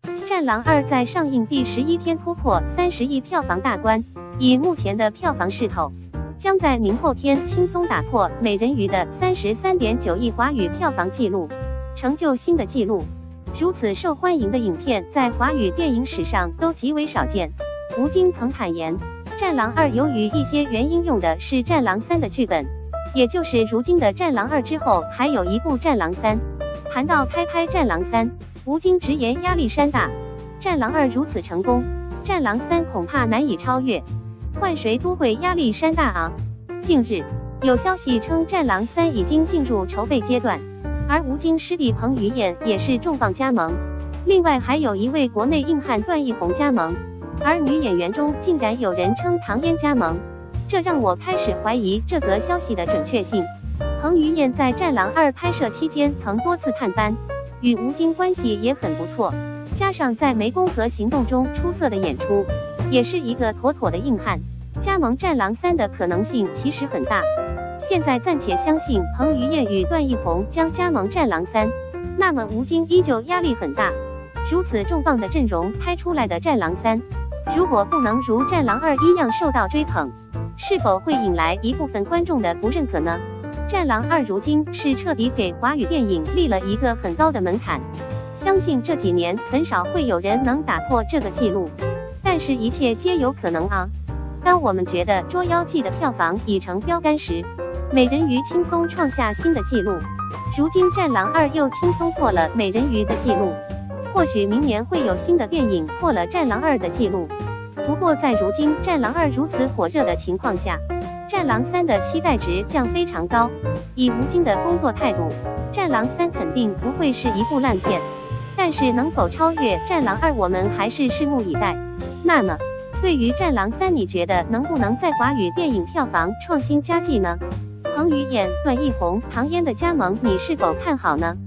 《战狼2》在上映第11天突破30亿票房大关，以目前的票房势头，将在明后天轻松打破《美人鱼》的33.9亿华语票房纪录，成就新的纪录。如此受欢迎的影片在华语电影史上都极为少见。吴京曾坦言，《战狼2》由于一些原因用的是《战狼3》的剧本，也就是如今的《战狼2》之后还有一部《战狼3》。谈到拍《战狼3》，吴京直言压力山大，《战狼2》如此成功，《战狼3》恐怕难以超越，换谁都会压力山大啊。近日有消息称，《战狼3》已经进入筹备阶段，而吴京师弟彭于晏也是重磅加盟，另外还有一位国内硬汉段奕宏加盟，而女演员中竟然有人称唐嫣加盟，这让我开始怀疑这则消息的准确性。彭于晏在《战狼2》拍摄期间曾多次探班，与吴京关系也很不错，加上在湄公河行动中出色的演出，也是一个妥妥的硬汉，加盟《战狼3》的可能性其实很大。现在暂且相信彭于晏与段奕宏将加盟《战狼3》，那么吴京依旧压力很大。如此重磅的阵容拍出来的《战狼3》，如果不能如《战狼2》一样受到追捧，是否会引来一部分观众的不认可呢？《战狼2》如今是彻底给华语电影立了一个很高的门槛，相信这几年很少会有人能打破这个记录，但是一切皆有可能啊。当我们觉得《捉妖记》的票房已成标杆时，美人鱼轻松创下新的纪录，如今《战狼2》又轻松破了美人鱼的纪录，或许明年会有新的电影破了《战狼2》的纪录。不过在如今《战狼2》如此火热的情况下，《战狼3》的期待值降非常高。以吴京的工作态度，《战狼3》肯定不会是一部烂片，但是能否超越《战狼2》，我们还是拭目以待。那么对于《战狼3》，你觉得能不能在华语电影票房创新佳绩呢？彭于晏、段奕宏、唐嫣的加盟，你是否看好呢？